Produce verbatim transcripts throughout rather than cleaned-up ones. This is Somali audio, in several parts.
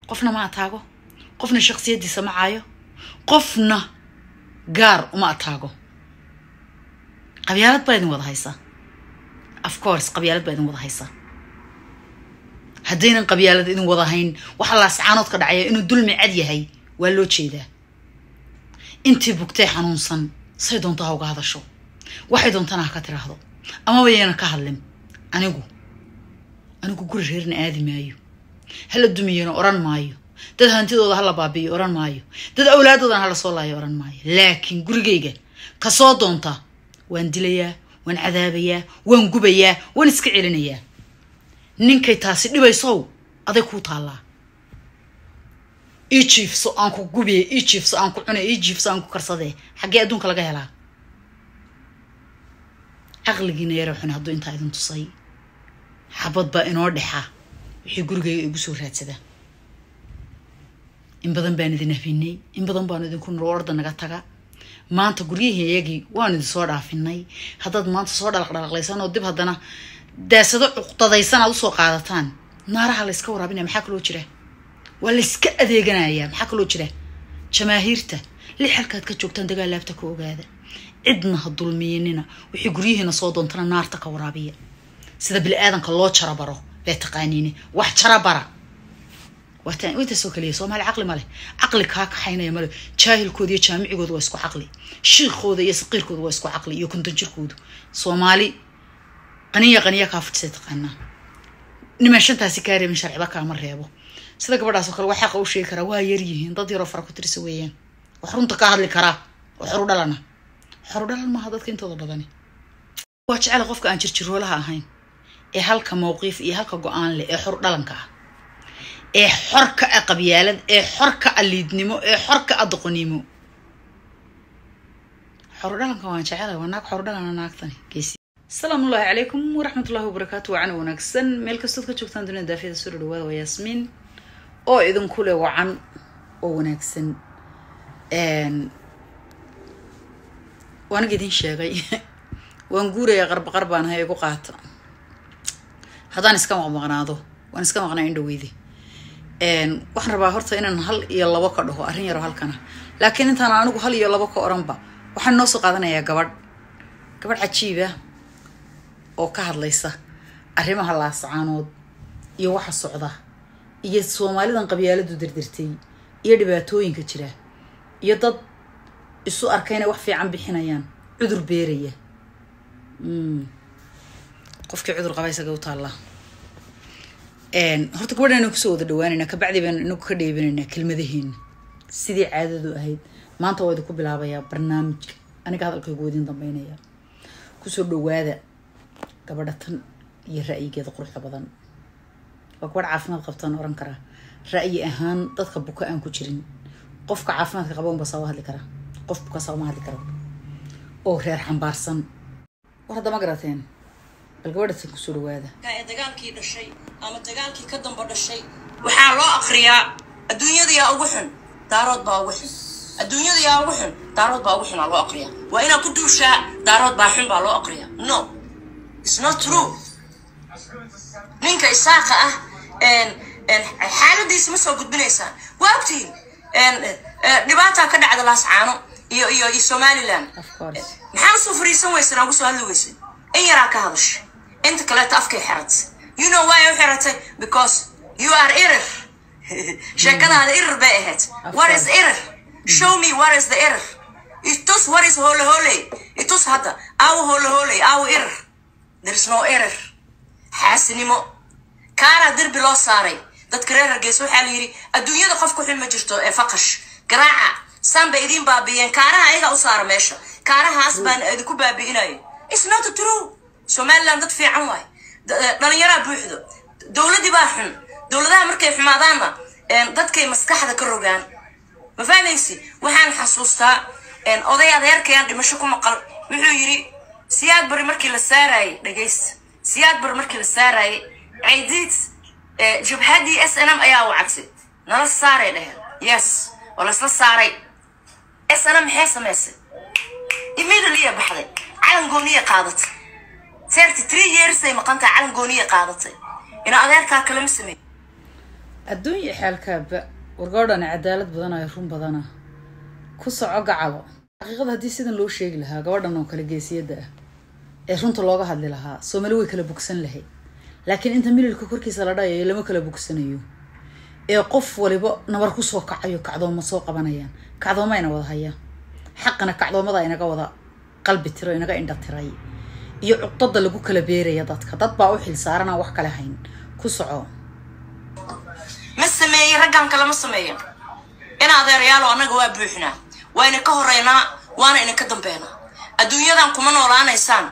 قفنا ما أتاقو قفنا شخصية دي سمعايو قفنا قار وما أتاقو قبيالات بايدن وضع هيسا of course قبيالات بايدن وضع هيسا هدينا قبيالات إذن وضع هين وحلا سعانات قد عيا إنو دول معادية هاي والو تشيدا انتي بوكتي حنونسان سيدون طاوق هذا شو واحدون تناها كتر هذا أما بيانا كهلم أنيقو أنيقو قول ريرنا آذي مايو هلا الدميين أوران مايو داد هانتي دودا هلا بابي أوران مايو داد أولاد دودا هلا صولاي أوران مايو لكن قول جيجا كصادون تا وان دليا وان عذابيا وان قبيا وان اسكعيلنيا نينكي تاسي دبي صو أذيكو طالا إيشيف سو أنكو قبيا إيشيف سو أنكو عنا إيشيف سو أنكو كرصدي حقي أدون كلا جهلا عقلي يروحون هادو انت ايدن تصي حبط با انو دخا وحي غورغي igu soo raadsada in badan baan idin hafinay in badan baan idin ku roorda naga taga maanta guriyahayagi waan idin soo dhaafinay hadad maanta soo dhalaqdhalaqlaysan oo dib hadana daasado uqtadaysan aad u soo qaadataan naaraha la iska waraabinay maxaa kala jira wala iska adeeganaya maxaa kala jira jamaahiirta li xalkaad ka joogtaan dagaal laabta ku ogaada عدنا هالظلميننا وحي قريهنا صوتون تنا نار تكورابية سيدا بالآذن كالله شربره لا تقانيني واحد شربره واتان ويتا سوكاليه سو مالي عقلي مالي عقلك هاك حينا يا مالي جاهل كودي جامعي كود واسكو عقلي شيخ كود يسقير كود واسكو عقلي يكون تنجر كود سومالي قنية قنية كافت سيتقانا نماشنتها سكاري من شرع بكا مريبو سيدا قبل سوكال وحاق او شيكرا وايريهين ضد يرو فرقو ترسويين وحرونتا كاهدلي كرا وحرو دلنا حرو دلنا ما هادادك انتو بداني واجعل قفك aan jirjiro laha ahayn ee halka mowqif iyo halka go'aan leh ee xor dhalanka ee xorka aqbiyalad ee xorka aliidnimo ee xorka adqonimo xor dhalanka waan jecelahay wanaag xor dhalana naagtani geesi salaamu alaykum wa rahmatullahi wa barakatuh wa ana wanaagsan meel kasto ka joogtaan dunida daafida soo dhawaada waa Yasmin oo idin kule wacan oo wanaagsan een waan gidin sheegay waan guuraya qarb qarbaan hay igu qaata hadaan iska maqnaado waan iska maqnaa indhaweydi een waxaan rabaa horta inaan hal iyo labo ka dhaho arin yar halkana laakiin intaan anigu hal iyo labo ka oranba waxaan noo soo qaadanayaa gabadh gabadh cajiiba oo ka hadlaysa arrimaha laasaanood iyo waxa socda iyo Soomaalidan qabyaaladu dirdirtay iyo dhibaatooyinka jira iyo dad isu arkayna wax fiican bixinayaan cudur beeraya mm qofkii cudur qaba isaga u taala een horta gabadhan ku soo wada dhawaanayna ka bacdi baan inuu ka dheebanayna kelmadaheena sidii caadadu ahayd maanta way ku bilaabayaa barnaamijka aniga hadalkaygu wadin dambeynaya ku soo dhawaada gabadhan iyo ra'yigeeda quruxda badan waa gabadh caafimaad qabtaan oran kara ra'yi ahaan dadka buka aan ku jirin qofka caafimaadka qaba un baa hadli kara qof buka soo ma hadli karo oo reer xambaarsan war hadda ma garateen bal gabadha ku soo dhawaada ka dagaalkii dhashay ama dagaalkii ka damba dhashay waxa loo akhriyaa adduunyada yaa ugu xun daarood baa ugu xun adduunyada yaa ugu xun daarood baa ugu xun loo akhriyaa waa ina ku duushaa daarood baa xun baa loo akhriyaa no it's not true ninka isaaqa ah een een xaaladiisa ma soo gudbinaysaa waqti een dhibaata ka dhacda laascaano iyo iyo Somaliland maxaa soo fariisan weysan ugu soo hadli weysan in yara ka hadash inta kale afkay xirat you know why you xiratay because you are error shakada error bay ahayd what is error show me what is the error it is what is holy holy it is hada aw holy holy aw error there is no error xaasinimo kaara dirbi loo saaray dadka reer Hargeysa waxa la yiri adduunyada qof ku xil ma jirto ee faqash garaaca sanba idin baabiyeen kaaraha ayaga u saar meesha kaarahaas baan idin ku baabiinay it's not true Somaliland dad fiican way dhalinyaro buuxdo dawladii baa xun dawladaha markay xumaadaanna een dadkay maskaxda ka rogaan ma fahameysi waxaan xasuustaa een oday adeerkeen dhimasho ku maqal wuxuu yiri siyaad bari markii la saaray dhageys siyaad bari markii la saaray ciidid jabhadii S N M ayaa wactay nala saaray dhahay yes wala isla saaray S N M maxay sameysay immediately baxday calan gooniye qaadatay thirty-three years ay maqanta calan gooniye qaadatay ina adeerka kala ma sameey الدنيا حالك ورقودنا عدالة بدنا يفرون بدنا كوسع عقعة حقيقة هدي سيدنا لو شيء لها قوارنا وكل جيسية ده يفرون طلاقة هاد لها سوملوي كلا بوكسن لهي لكن أنت مين الكوكور كيسالة يلما كلا بوكسن يو إيه قف ولبا نبركوس وكعيو كعدو مسوق بنايان كعدو ما ينوض هيا حقنا كعدو ما ضاينا قوضا قلبي ترى إنك عند تراي يعطد اللي بوكلا بيري يضطك تطبع وحيل صارنا وحكا لهين كوسعو ما السمية رجعن كلام السمية أنا هذا ريال وأنا جواب بروحنا وأنا كهرينا وأنا إنك كدم بينا الدنيا ذا كمان ولا أنا إنسان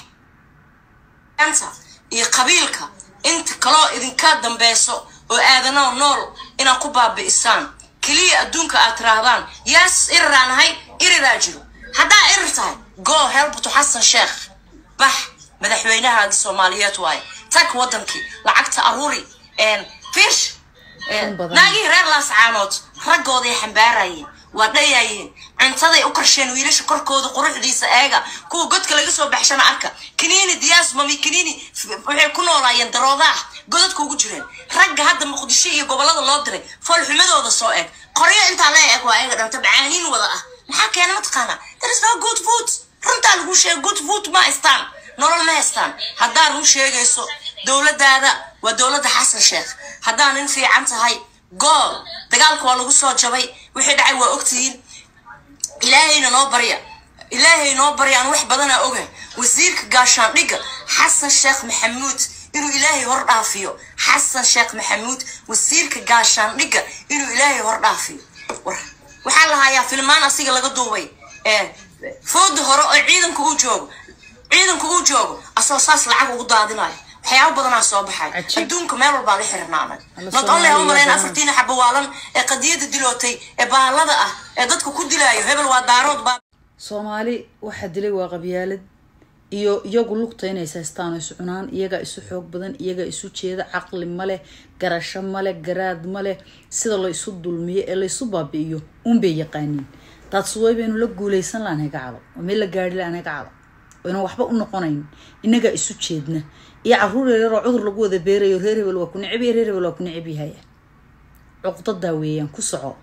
أنت يقبلك أنت كلا إذا كدم بيسو وأذنا النور إن قبا بإنسان كلي الدنيا أتراهان يس إيران هاي إير راجلو هذا إيرتاي جو هيلب تحسن شيخ بح مدحوينها هذه الصوماليات واي تك ودنكي لعقت أروري إن فيش ناقي reer laascaanood raggoodii xambaarayeen waa dhayayeen cuntaday u karsheen wiilasha korkooda quruxdiisa eega kuwa godka laga soo baxshana arka kiniini diyaas mami kiniini waxay ku noolaayeen daroodaah godadka ugu jireen ragga hadda muqdisho iyo gobolada loo diray fal xumadooda soo eeg qoryo inta la eeg waa eega dhanta bacaaniin wada ah maxaa keenay mataqaana there is no good food runta lagu sheegay good food ma istaan nolol ma istaan haddaa run sheegayso dowladdaada waa dowladda xasan sheekh haddaan in fiican tahay gool dagaalku waa lagu soo jabay wixii dhacay waa ogtihiin ilaahayna noo barya ilaahay noo barya aan wax badan aan ogahay wasiirka gaashaandhigga xasan sheekh maxamuud inuu ilaahay hor dhaafiyo xasan sheekh maxamuud wasiirka gaashaandhigga inuu ilaahay hor dhaafiyo waxaa la hayaa filmaan asiga laga duubay ee food hore oo ciidanku u joogo ciidanku u joogo asoo saas lacag ugu daadinayo waxyaabo badan soo baxay adduunka meel walba la xirnaanay not only home leen afartiin xabo waalan ee qadiyada dilootay ee baalada ah ee dadku ku dilaayo hebel waa daarood ba Soomaali waxa dilay waa qabyaalad iyo iyagu lugta inay saystaan isu cunaan iyaga isu xoog badan iyaga isu jeeda aqli male garasho male garaad male sida la isu dulmiyo ee la isu baabi'iyo un bay yaqaaniin dad suwaybeenu la guuleysan laanahay gacalo meel la gaari laanahay gacalo oo waxba u noqonayn inaga isu jeedna يا عرور يرى عذر لقوة ذبيرة يرهره ولا كن عبي يرهره ولا كن عبي هاي عقدة داوية كسعة.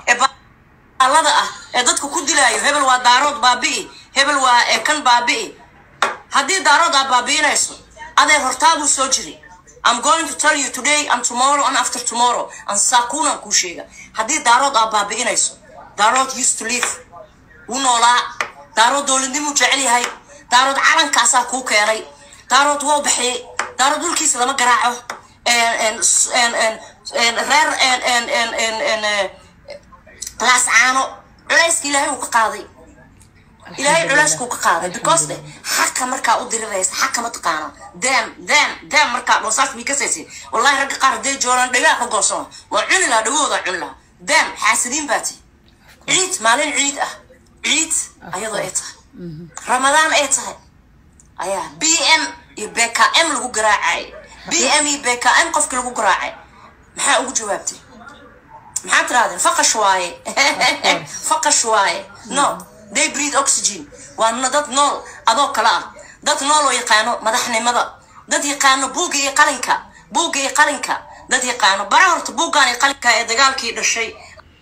الله ده ضدك كل لا يهبل ودارود بابي هبل وكان بابي هذه دارود بابي ناس هذا هرتابو سوجري. I'm going to tell you today and tomorrow and after tomorrow and ساكونا كوشيجا هذه دارود بابي ناس دارود used to live ونولا دارود دولندي مجعلي هاي دارود عالم كاسا كوكيري دارود هو بحي دارود الكيس لما قرعه ان ان ان ان رير ان ان ان ان ان راس عانو علايس إلهي وكقاضي إلهي علايس وكقاضي because حكا مركا أدري رئيس حكا متقانا دام دام دام مركا نصاف بيكسيسي والله رجع قارد دي جوران دقاق وقصون وعن لا دوضة عن لا دام حاسدين باتي عيد مالين عيد اه عيد أيضا إيتها رمضان إيتها أيه بي إم يبكى إم لو جراعي بي إم يبكى إم قف كلو جراعي محا أقول جوابتي محا ترى فقط شوية فقط شوية no they breathe oxygen وأنا دات نول أدو كلا دات نول ويقانو مدحني مذا دات يقانو بوجي يقالنكا بوجي يقالنكا دات يقانو برارت بوجان يقالنكا إدقال كي الشيء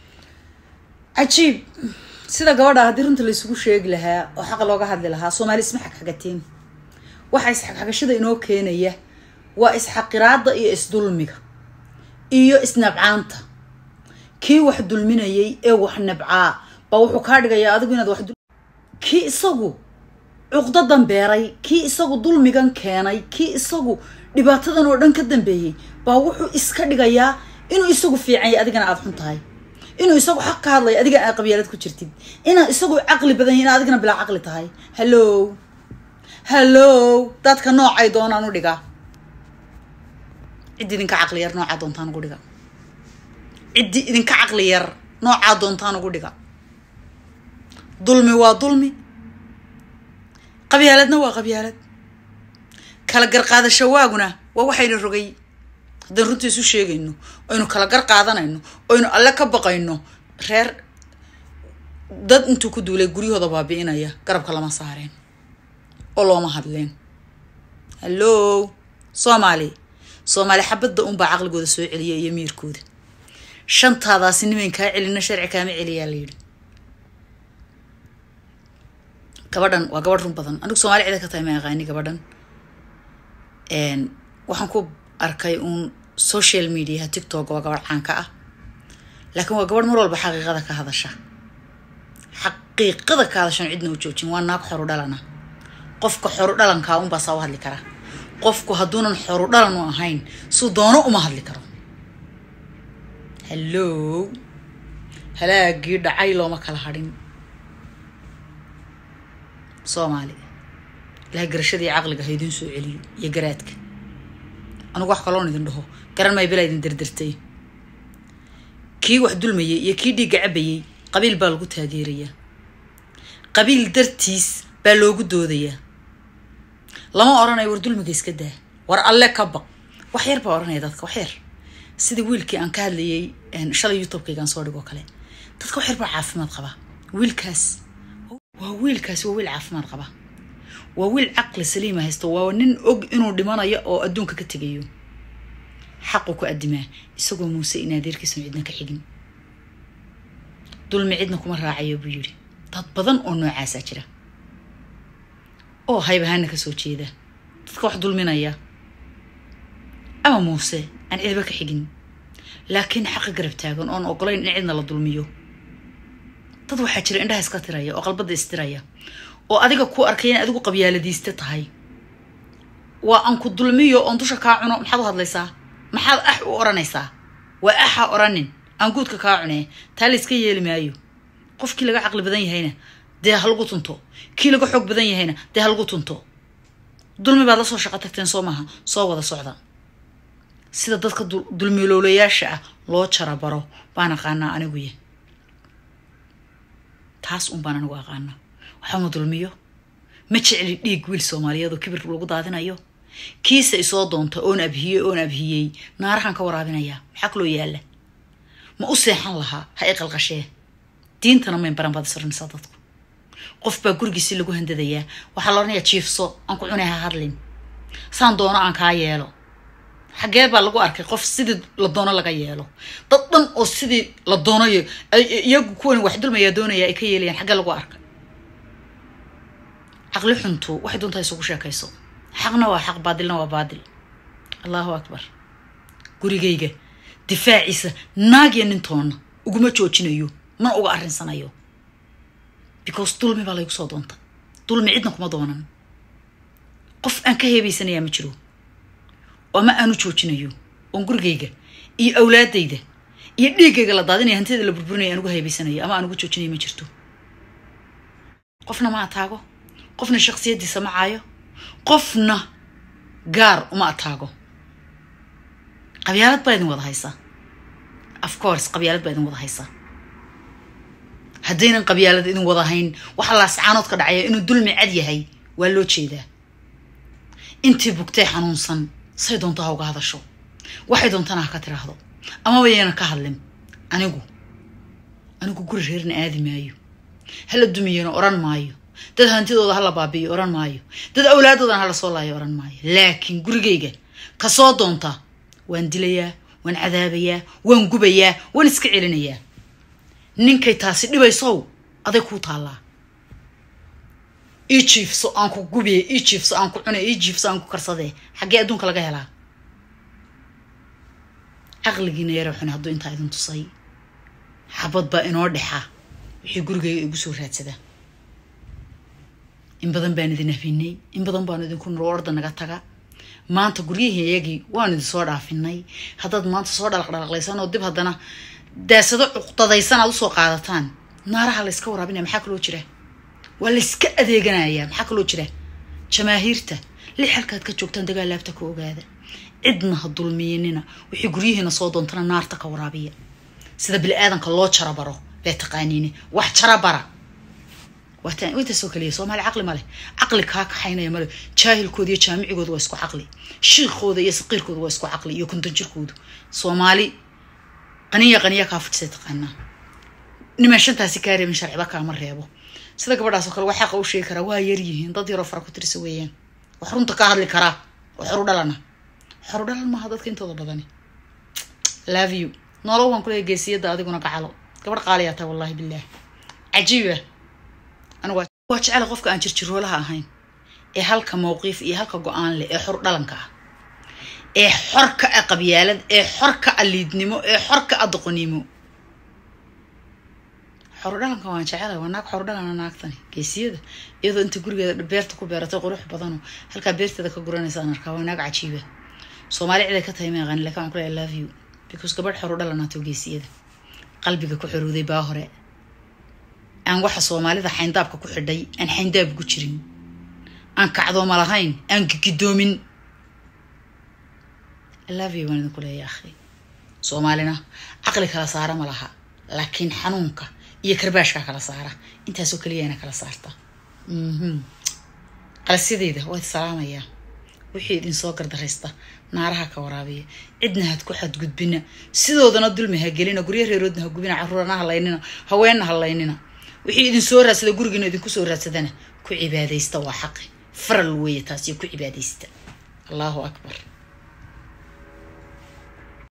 عجيب سيدا قواردا هدي رنت اللي يسوق شيء لها وحق لوجا هذي لها سومالي اسمحك حاجتين waxa is xaq xaqashada inoo keenaya waa is xaqiraada iyo is dulmiga iyo isnabcaanta kii wax dulminayay ee wax nabcaa ba wuxuu ka dhigayaa adigu inaad wax kii isagu uqdadan beeray kii isagu dulmigan keenay kii isagu dhibaatadan oo dhan ka dambeeyay ba wuxuu iska dhigayaa inuu isagu fiican yahay adigana aad xun tahay inuu isagu xaq ka hadlay adiga aad qabyaalad ku jirtid inaa isagu aqli badan yahay adigana bila aqli tahay hello hello dadka noocay doonaan u dhiga cid idinka aqli yar nooca doontaan ugu dhiga cid idinka aqli yar nooca doontaan ugu dhiga dulmi waa dulmi qabyaaladna waa qabyaalad kala gar qaadasho waaguna waa waxayna rogay haddii runtii isu sheegayno aynu kala gar qaadanayno aynu alla ka baqayno reer dad intuu ku duulay guryahooda baabi'inaya garabka lama saareen oo looma hadleen hello Soomaali soomaali xabadda un baa caqligooda soo celiya iyo miirkooda shantaadaasi niman kaa celina sharci kaama celiyaa la yidhi gabadhan waa gabadh run badan anigu soomaali cida ka tahay ma aqaani gabadhan waxaan ku arkay uun social media tiktok waa gabadh caan ka ah laakiin waa gabadh mar walba xaqiiqada ka hadasha xaqiiqada ka hadashan cidna u joojin waa naag xoru dhalana qofka xoru dhalankaa unbaa saa u hadli kara qofku hadduunan xoru dhalan u ahayn suu doono uma hadli karo hello halaagii dhacay looma kala hadhin soomaali ilahay garashadii caqliga ha idin soo celiyo iyo garaadka anigu wax kaloon idin dhaho garan may bilaa idin dirdirtay kii wax dulmayay iyo kii dhiigga cabayay qabiil baa lagu taageerayaa qabiil dartiis baa loogu doodayaa lama oranayo war dulmiga iska daa war alle ka baq wax yar baa oranaya dadka wax yar sida wiilkii aan ka hadlayay shalay youtube-kaygaan soo dhigo kale dadka wax yar baa caafimaad qaba wiilkaas waa wiilkaas waa wiil caafimaad qaba waa wiil caqli saliima haysto waa nin og inuu dhimanayo oo adduunka ka tegayo xaqu ku adimaa isagoo muuse in adeerkiisa cidna ka xigin dulmi cidna kuma raacayo buu yiri dad badan oo noocaas ah jira oo haybahaana ka soo jeeda dadka wax dulminaya ama muuse aan cidba ka xigin laakiin xaq garab taagan oo ogolayn in cidna la dulmiyo dad waxa jira indhaha iska tiraya oo qalbada istiraya oo adiga ku arkay in adigu qabyaaladiista tahay waa aan ku dulmiyo oo dusha ka cuno maxaad u hadlaysaa maxaad ah u oranaysaa waa aha oranin aan guudka ka cunay taal iska yeeli maayo qofkii laga caqli badan yahayna dee halgu tunto kii laga xog badan yahayna dee halgu tunto dulmi baad la soo shaqo tagteen soo maaha soo wada socda sida dadka dulmiilowlayaasha ah loo jarabaro baan aqaanaa anigu yahay taas un baan anigu aqaana waxaa ma dulmiyo ma jecli dhiig wiil soomaaliyeed oo kibir lagu daadinayo kiisa isoo doonta oon abhiyey oon abhiyey naarahan ka waraabinaya maxaa kaloo yaala ma u seexan lahaa ha i qalqashee diintana mayn baran baad isrinaysaa dadku qof baa gurigiisi lagu handadayaa waxaa la oranayaa jiifso aan ku cunay ha hadlin saan doono aan kaa yeelo xagee baa lagu arkay qof sidii la doono laga yeelo dad dhan oo sidii la doonayo iyagu kuwan wax dulmaya doonaya ay ka yeelayaan xagee lagu arkay caqli xuntu waxay doontaa isugu sheekayso xaqna waa xaq baadilna waa baadil allahu akbar gurigayga difaaciisa naagya nintoona uguma joojinayo mana uga arrinsanayo because dulmi baa laygu soo doonta dulmi cidna kuma doonan qof aan ka heebaysanayaa ma jiro oo ma aanu joojinayo oon gurigayga iyo awlaadayda iyo dhiigayga la daadinaya hantida la burburinaya aan uga heebaysanayo ama aan uga joojinayo ma jirto qofna ma ataago qofna shakhsiyadiisa ma caayo qofna gaar uma ataago qabyaalad baa idin wada haysaa of course qabyaalad baa idin wada haysaa haddaynan qabyaalad idin wada hayn waxa laascaanood ka dhacaya inuu dulmi cad yahay waa loo jeedaa intii bugtay xanuunsan say doonto ha uga hadasho waxay doontana ha ka tiraahdo ama wayna ka hadlin anigu anigu guri reerna aadi maayo hala dumiyana oran maayo dad hantidooda hala baabiyo oran maayo dad awlaadoodan hala soo laayo oran maayo laakiin gurigayga ka soo doonta waan dilayaa waan cadaabayaa waan gubayaa waan iska celinayaa ninkay taasi dhibayso aday ku taalaa ijiifso aan ku gubiye ijiifso aan ku cunay ijiifso aan ku karsadee xagee adduunka laga helaa caqligiina yar xun hadduu intaa idin tusay xabad baa inoo dhexa wixii gurigayga igu soo raadsada in badan baan idin hafinay in badan baan idinku nuro orda naga taga maanta guryihii iyagii waan idin soo dhaafinay haddaad maanta soo dhalaqdhalaqlaysan oo dib haddana daasado cuqdadaysan aad usoo qaadataan naaraha la iska waraabinaya maxaa kaloo jira waa la iska adeeganayaa maxaa kaloo jira jamaahiirta lix halkaad ka joogtaan dagaal laabta ka ogaada cidna ha dulmiyanina wixii guryihiina soo doontana naarta ka waraabiya sida bili-aadanka loo jarabaro bee taqaaniine wax jarabara وقتين وين تسوكليه سومالي عقلي ماله عقلي كاك حين يا ماله جاهل كود يا جامعي كود واسكو عقلي شيخ خود يا صقير كود واسكو عقلي يو كنت نجر كود سومالي قنية قنية كافت سيتقنا نما شنتها سكاري من شرع بكا مرة يابو سيدا قبل سوكل وحق أو شيء كرا ويريهن ضد يرفع كتر سويين وحرون تكاهر لكرا وحرو دلنا حرودل ما هذا كنت هذا بدني love you نورو وان كل جيسية ده أديكونا كحلو كبر قالياتها والله بالله عجيبة أنا واش واش على غفك أن تشرشروا لها هين إيه هالك موقف إيه هالك جوان لي إيه حر دلنكا إيه حركة قبيلة إيه حركة اللي دنيمو إيه حركة أدقنيمو حر دلنكا وان شعله وناك حر دلنا ناك ثاني جيسية إذا أنت قري بيرتكو بيرتكو قروح بدنو هالك بيرت ذاك قراني سانركا وناك عجيبة سومالي عدا كتايمين غني لك أنا كل I love you because كبر حر دلنا تو جيسية قلبي كحرو ذي باهرة أنا واحد سومالي ذا حين دابك كحدي أنا حين داب كشرين أنا كعضو ملاهين أنا كدومين I love you وانا نقول يا أخي سومالينا عقلك على صارة ملاها لكن حنونك يكرباشك على صارة أنت سوكليانك على صارته مهم على السيدة وقت السلام يا وحيد إن سوكر درسته نارها كورابية عدنا هتكو حد قد بنا سيدو ذا ندل مهاجلين قريه يردنا قبنا عرورنا هلايننا هوينا هلايننا وحيد إن سورة سيدا قرقنا إذن كو سورة سيدنا كو عبادة يستوى حقي فرل ويتاسي كو عبادة يست الله أكبر